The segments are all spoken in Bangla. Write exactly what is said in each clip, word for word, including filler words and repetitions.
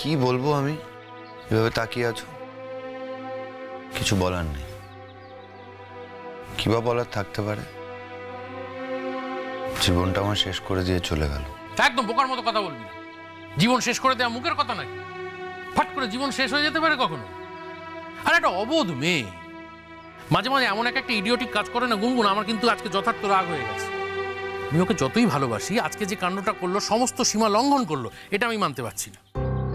কি বলবো আমি? এভাবে তাকিয়ে আছো, কিছু বলার নেই। কি বা বলার থাকতে পারে? জীবনটা আমার শেষ করে দিয়ে চলে গেল। একদম বোকার মতো কথা বলবি না। জীবন শেষ করে দেওয়া মুখের কথা নাকি? ফাট করে জীবন শেষ হয়ে যেতে পারে কখনো? আর একটা অবোধ মেয়ে মাঝে মাঝে এমন এক একটা ইডিওটিক কাজ করে না গুনগুন, আমার কিন্তু আজকে যথার্থ রাগ হয়ে গেছে। আমি ওকে যতই ভালোবাসি, আজকে যে কাণ্ডটা করলো সমস্ত সীমা লঙ্ঘন করলো, এটা আমি মানতে পারছি না।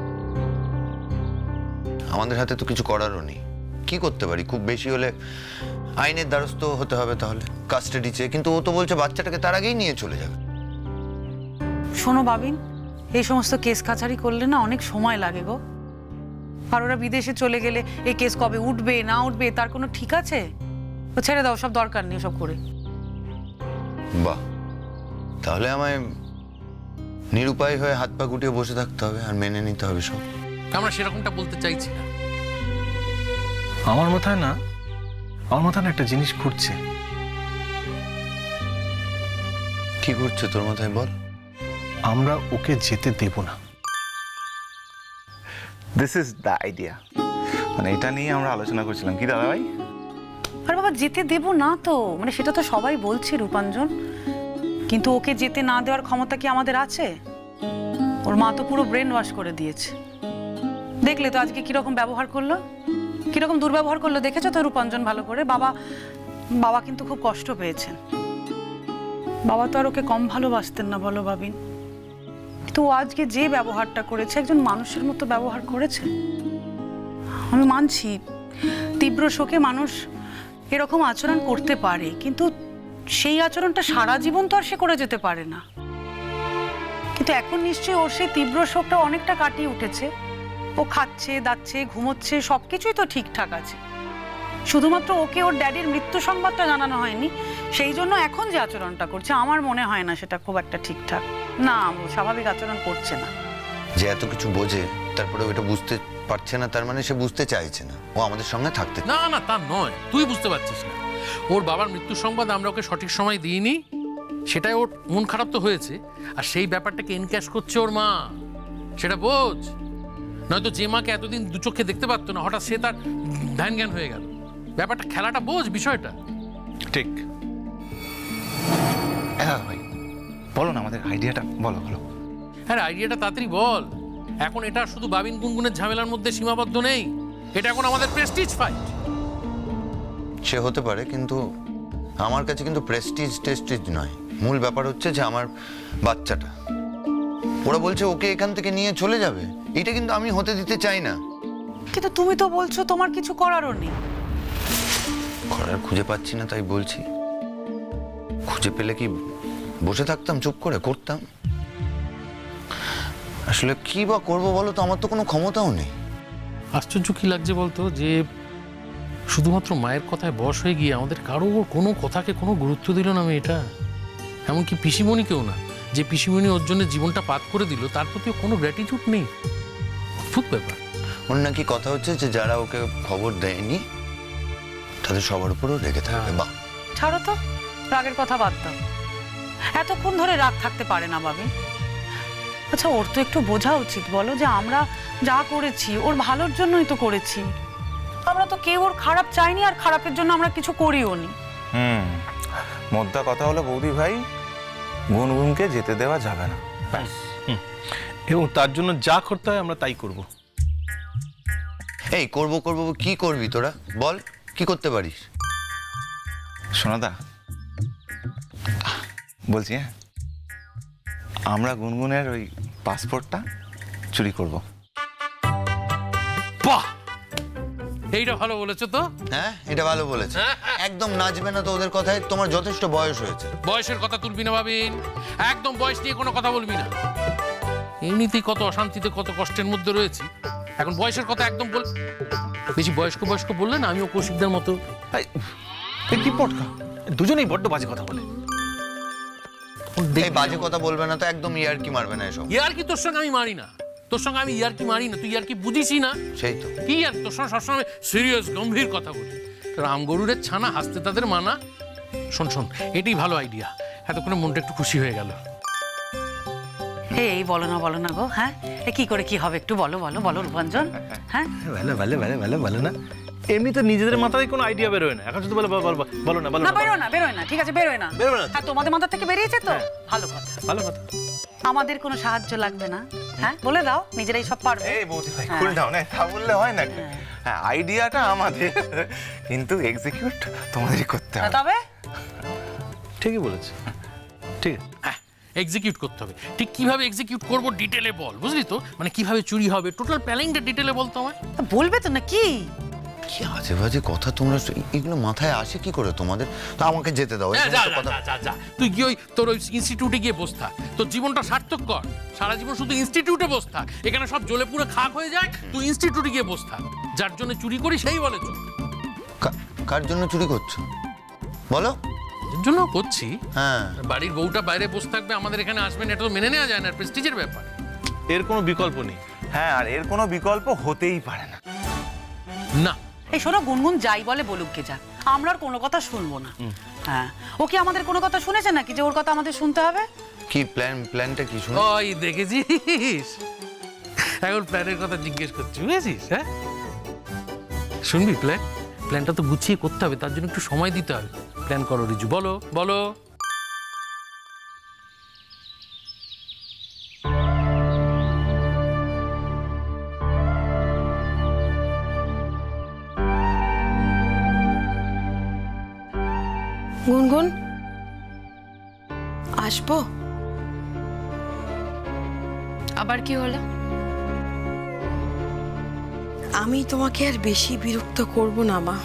আমাদের হাতে তো কিছু করারও নেই। কি করতে পারি? খুব বেশি হলে আইনের দ্বারস্থ হতে হবে, তাহলে কাস্টাডি চেয়ে। কিন্তু ও তো বলছে বাচ্চাটাকে তার আগেই নিয়ে চলে যাবে। শোনো বাবিন, এই সমস্ত কেস কাছারি করলে না অনেক সময় লাগে গো। আর ওরা বিদেশে চলে গেলে এই কেস কবে উঠবে না উঠবে তার কোনো ঠিক আছে? ও ছেড়ে দাও, সব দরকার নেই সব করে। বাহ, তাহলে আমায় নিরুপায় হয়ে হাত পা গুটিয়ে বসে থাকতে হবে আর মেনে নিতে হবে সব? আমরা সেরকমটা বলতে চাইছি না। আমার মাথায় না আমার মাথায় না একটা জিনিস ঘুরছে। কি ঘুরছে তোর মাথায় বল? আমরা ওকে যেতে দেব না। This is the idea. মানে এটা নিয়ে আমরা আলোচনা করছিলাম, কি দাদা ভাই? আর বাবা যেতে দেব না তো, মানে সেটা তো সবাই বলছে রূপাঞ্জন, কিন্তু ওকে যেতে না দেওয়ার ক্ষমতা কি আমাদের আছে? ওর মা তো পুরো ব্রেন ওয়াশ করে দিয়েছে। দেখলে তো আজকে কিরকম ব্যবহার করলো, কিরকম দুর্ব্যবহার করলো, দেখেছো তো রূপাঞ্জন ভালো করে? বাবা বাবা কিন্তু খুব কষ্ট পেয়েছেন। বাবা তো আর ওকে কম ভালোবাসতেন না বলো বাবিন? তো আজকে যে ব্যবহারটা করেছে, একজন মানুষের মতো ব্যবহার করেছে। আমি মানছি তীব্র শোকে মানুষ এরকম আচরণ করতে পারে, কিন্তু সেই আচরণটা সারা জীবন তো আর সে করে যেতে পারে না। কিন্তু এখন নিশ্চয়ই ওর সেই তীব্র শোকটা অনেকটা কাটিয়ে উঠেছে। ও খাচ্ছে, দাচ্ছে, ঘুমোচ্ছে, সবকিছুই তো ঠিকঠাক আছে। শুধুমাত্র ওকে ওর ড্যাডির মৃত্যু সংবাদটা জানানো হয়নি, সেই জন্য এখন যে আচরণটা করছে আমার মনে হয় না সেটা খুব একটা ঠিকঠাক না। ও স্বাভাবিক আচরণ করছে না। যে এত কিছু বোঝে তারপরে ওটা বুঝতে পারছে না, তার মানে সে বুঝতে চাইছে না ও আমাদের সঙ্গে থাকতে। না না, তা নয়, তুই বুঝতে পারছিস না। ওর বাবার মৃত্যুর সংবাদ আমরা ওকে সঠিক সময় দিইনি, সেটাই ওর মন খারাপ তো হয়েছে। আর সেই ব্যাপারটাকে এনক্যাশ করছে ওর মা, সেটা বোঝ। নয়তো যে মাকে এতদিন দু চোখে দেখতে পারতো না, হঠাৎ সে তার ধ্যান জ্ঞান হয়ে গেল। ব্যাপারটা, খেলাটা বোঝ বিষয়টা। ঠিক। হ্যাঁ ভাই, বলো না আমাদের আইডিয়াটা, বলো বলো। হ্যাঁ, আইডিয়াটা তাড়াতাড়ি বল। এখন এটা শুধু বাবিন গুনগুনের ঝামেলার মধ্যে সীমাবদ্ধ নেই, এটা এখন আমাদের প্রেস্টিজ ফাইট। সে হতে পারে, কিন্তু আমার কাছে কিন্তু প্রেস্টিজ টেস্টিজ নয়। মূল ব্যাপার হচ্ছে যে আমার বাচ্চাটা। ওরা বলছে ওকে এখান থেকে নিয়ে চলে যাবে, এটা কিন্তু আমি হতে দিতে চাই না। কিন্তু তুমি তো বলছো তোমার কিছু করারও নেই। করার খুঁজে পাচ্ছি না, তাই বলছি। খুঁজে পেলে কি বসে থাকতাম চুপ করে? করতাম। আসলে কি বা করবো বলো তো, আমার তো কোনো ক্ষমতাও নেই। আশ্চর্য কি লাগছে বলতো, যে শুধুমাত্র মায়ের কথায় বশ হয়ে গিয়ে আমাদের কারো কোনো কথাকে কোনো গুরুত্ব দিল না মেয়েটা। এমনকি পিসিমণিকেও না, যে পিসিমণি ওর জন্য জীবনটা পাত করে দিল, তার প্রতিও কোনো গ্র্যাটিটিউড নেই। অদ্ভুত ব্যাপার। ওর নাকি কথা হচ্ছে যে যারা ওকে খবর দেয়নি তাদের সবার উপরও রেগে থাকবে। বাহ, ছাড়ো তো, রাগের কথা বাদ দাও। এতক্ষণ ধরে রাগ থাকতে পারে না বাবিন। আচ্ছা, ওর তো একটু বোঝা উচিত বলো, যে আমরা যা করেছি ওর ভালোর জন্যই তো করেছি। আমরা তো কেউ ওর খারাপ চাইনি, আর খারাপের জন্য আমরা কিছু করিও নি। হুম, মোদ্দা কথা হলো বৌদি ভাই, গুনগুনকে যেতে দেওয়া যাবে না। এবং তার জন্য যা করতে হয় আমরা তাই করব। এই করব করব কি করবি তোরা বল, কি করতে পারিস? শোনাদা বলছি, হ্যাঁ, আমরা গুনগুনের ওই পাসপোর্টটা চুরি করব। বাহ, এইটা ভালো বলেছো তো। হ্যাঁ, এটা ভালো বলেছে। একদম নাচবে না তো ওদের কথায়, তোমার যথেষ্ট বয়স হয়েছে। বয়সের কথা তুলবি না ভাবিন, একদম বয়স নিয়ে কোনো কথা বলবি না। এমনিতেই কত অশান্তিতে কত কষ্টের মধ্যে রয়েছি, এখন বয়সের কথা একদম বল। বেশি বয়স্ক বয়স্ক বললে না আমিও কৌশিকদের মতো। কি পটকা, দুজনেই বড্ড বাজে কথা বলে। এই বাজে কথা বলবে না তো, একদম ইয়ারকি মারবে না এসব। ইয়ারকি তোর সঙ্গে আমি মারি না, তোর সঙ্গে আমি ইয়ারকি মারি না, তুই ইয়ারকি বুঝিসই না। সেই তো, কি আর তোর সঙ্গে সবসময় সিরিয়াস গম্ভীর কথা বলি। রাম গরুরের ছানা, হাসতে তাদের মানা। শোন শোন, এটাই ভালো আইডিয়া, এতক্ষণে মনটা একটু খুশি হয়ে গেল। এই বলো না বলো না গো, হ্যাঁ এ কি করে কি হবে একটু বলো বলো বলো রূপাঞ্জন। হ্যাঁ ভালো ভালো ভালো ভালো ভালো না, এমনি তো নিজেদের মাথায় কোনো আইডিয়া বেরোয় না, এখন শুধু বলো বলো বলো না বলো না না বেরোয় না বেরোয় না, ঠিক আছে বেরোয় না বেরোয় না। হ্যাঁ তোমাদের মাথা থেকে বেরিয়েছে তো ভালো কথা। ভালো কথা। আমাদের কোনো সাহায্য লাগবে না, হ্যাঁ বলে দাও নিজেরাই সব পারবে। এই বৌদি ভাই কুল ডাউন, তা বললে হয় না? হ্যাঁ আইডিয়াটা আমাদের, কিন্তু এক্সিকিউট তোমাদেরই করতে হবে। তবে ঠিকই বলেছে, ঠিক আছে। হ্যাঁ এক্সিকিউট করতে হবে। ঠিক কিভাবে এক্সিকিউট করবো ডিটেলে বল, বুঝলি তো? মানে কিভাবে চুরি হবে টোটাল প্ল্যানিংটা ডিটেলে বল তো আমায়। বলবে তো না কি? কি আজে বাজে কথা তোমরা, এগুলো মাথায় আসে কি করে তোমাদের? তো আমাকে যেতে দাও। এই যা, যা, সমস্ত কথা যা, যা, যা। তুই গিয়ে ওই তোর ওই ইনস্টিটিউটে গিয়ে বস থাক, তোর জীবনটা সার্থক কর। সারা জীবন শুধু ইনস্টিটিউটে বস থাক, এখানে সব জ্বলে পুরো খাক হয়ে যায়। তুই ইনস্টিটিউটে গিয়ে বস থাক। যার জন্য চুরি করি সেই বলে চোর। কা- কার জন্য চুরি করছো বলো? এর জন্য করছি। হ্যাঁ বাড়ির বউটা বাইরে বসে থাকবে, আমাদের এখানে আসবেন, এটা তো মেনে নেওয়া যায় না, প্রেস্টিজের ব্যাপার। এর কোনো বিকল্প নেই। হ্যাঁ, আর এর কোনো বিকল্প হতেই পারে না। না এই শোনো, গুনগুন যাই বলে বলুক গে যা, আমরা আর কোনো কথা শুনবো না। হ্যাঁ ও কি আমাদের কোনো কথা শুনেছে নাকি যে ওর কথা আমাদের শুনতে হবে? কি প্ল্যান? প্ল্যানটা কি শুনো? ওই দেখেছিস, এখন প্ল্যানের কথা জিজ্ঞেস করছি, বুঝেছিস? হ্যাঁ শুনবি প্ল্যান? প্ল্যানটা তো গুছিয়ে করতে হবে, তার জন্য একটু সময় দিতে হবে। প্ল্যান করো রিজু, বলো বলো। গুনগুন আসবো? আবার কি হলো? আমি তোমাকে আর বেশি বিরক্ত করব না মা,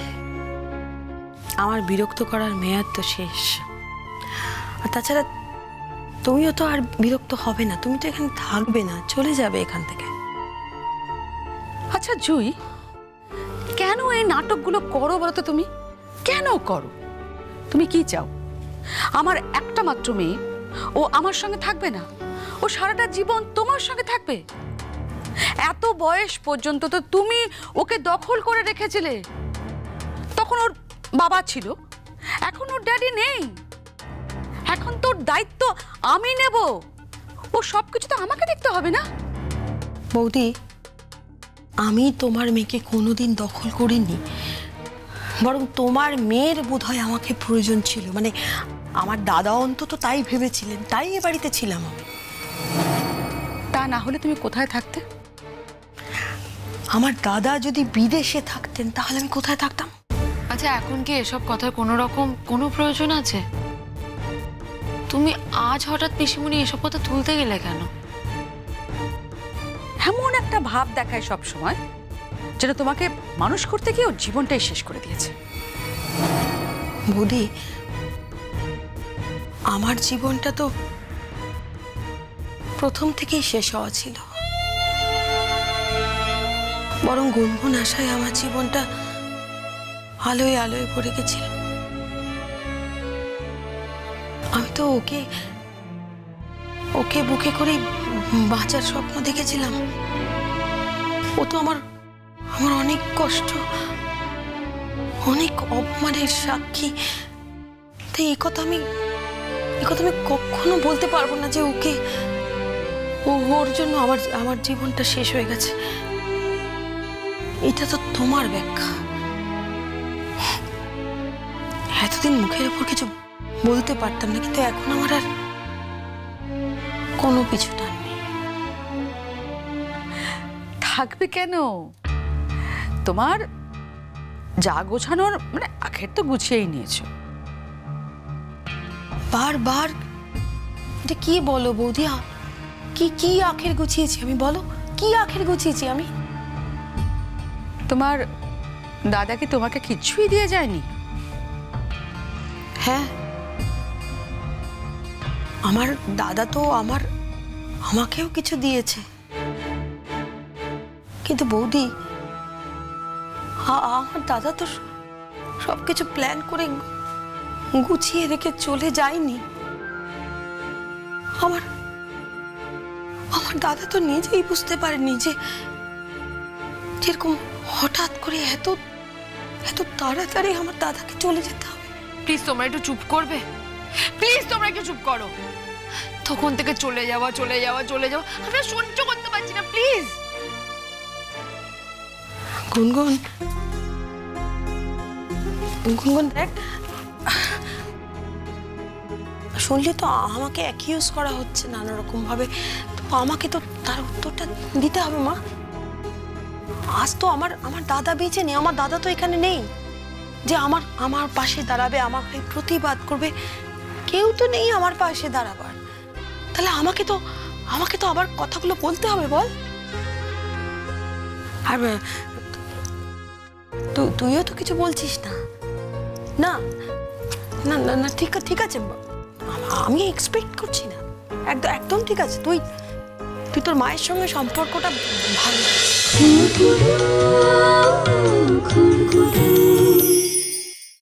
আমার বিরক্ত করার মেয়াদ তো শেষ। আর তাছাড়া তুমিও তো আর বিরক্ত হবে না, তুমি তো এখানে থাকবে না, চলে যাবে এখান থেকে। আচ্ছা জুই, কেন এই নাটকগুলো করো বলো তো? তুমি কেন করো? তুমি কি চাও? আমার একটা মাত্র মেয়ে, ও আমার সঙ্গে থাকবে না? ও সারাটা জীবন তোমার সঙ্গে থাকবে? এত বয়স পর্যন্ত তো তুমি ওকে দখল করে রেখেছিলে। তখন ওর বাবা ছিল, এখন ওর ড্যাডি নেই। এখন তোর দায়িত্ব আমি নেব, ও সব কিছু তো আমাকে দেখতে হবে না? বৌদি, আমি তোমার মেয়েকে কোনোদিন দখল করিনি, বরং তোমার মেয়ের বোধহয় আমাকে প্রয়োজন ছিল। মানে আমার দাদা অন্তত তাই ভেবেছিলেন, তাই এ বাড়িতে ছিলাম আমি। তা না হলে তুমি কোথায় থাকতে? আমার দাদা যদি বিদেশে থাকতেন তাহলে আমি কোথায় থাকতাম? আচ্ছা, এখন কি এসব কথার কোনো রকম কোনো প্রয়োজন আছে? তুমি আজ হঠাৎ পিসিমণি এসব কথা তুলতে গেলে কেন? এমন একটা ভাব দেখায় সব সময়, যেটা তোমাকে মানুষ করতে গিয়ে ওর জীবনটাই শেষ করে দিয়েছে। বৌদি, আমার জীবনটা তো প্রথম থেকেই শেষ হওয়া ছিল, বরং গুনগুন আশায় আমার জীবনটা আলোয় আলোয় ভরে গেছিল। আমি তো ওকে ওকে বুকে করে বাঁচার স্বপ্ন দেখেছিলাম। ও তো আমার আমার অনেক কষ্ট, অনেক অপমানের সাক্ষী। তাই এই কথা আমি এই কথা আমি কখনো বলতে পারবো না যে ওকে ও ওর জন্য আমার আমার জীবনটা শেষ হয়ে গেছে। এটা তো তোমার ব্যাখ্যা। এতদিন মুখের উপর কিছু বলতে পারতাম না, কিন্তু এখন আমার আর কোনো কিছু টান নেই। থাকবে কেন? তোমার যা গোছানোর মানে আখের তো গুছিয়েই নিয়েছো। বারবার এটা কি বলো বৌদি? কি কি আখের গুছিয়েছি আমি? বলো কি আখের গুছিয়েছি আমি? তোমার দাদা কি তোমাকে কিছুই দিয়ে যায়নি? হ্যাঁ, আমার দাদা তো আমার আমাকেও কিছু দিয়েছে, কিন্তু বৌদি আমার দাদা তো সবকিছু প্ল্যান করে গুছিয়ে রেখে চলে যায়নি। আমার আমার দাদা তো নিজেই বুঝতে পারেনি যে যেরকম হঠাৎ করে এত এত তাড়াতাড়ি আমার দাদাকে চলে যেতে হবে। প্লিজ তোমরা একটু চুপ করবে? প্লিজ তোমরা একটু চুপ করো। তখন থেকে চলে যাওয়া চলে যাওয়া চলে যাওয়া আমি আর সহ্য করতে পারছি না, প্লিজ। গুনগুন গুনগুন দেখ, শুনলি তো আমাকে অ্যাকিউজ করা হচ্ছে নানা রকম ভাবে, তো আমাকে তো তার উত্তরটা দিতে হবে মা। আজ তো আমার আমার দাদা বেঁচে নেই, আমার দাদা তো এখানে নেই যে আমার আমার পাশে দাঁড়াবে, আমার হয়ে প্রতিবাদ করবে, কেউ তো নেই আমার পাশে দাঁড়াবার। তাহলে আমাকে তো আমাকে তো আবার কথাগুলো বলতে হবে, বল। আর তুইও তো কিছু বলছিস না। না না না না ঠিক ঠিক আছে, আমি এক্সপেক্ট করছি না, একদম একদম ঠিক আছে। তুই তুই তোর মায়ের সঙ্গে সম্পর্কটা ভালো।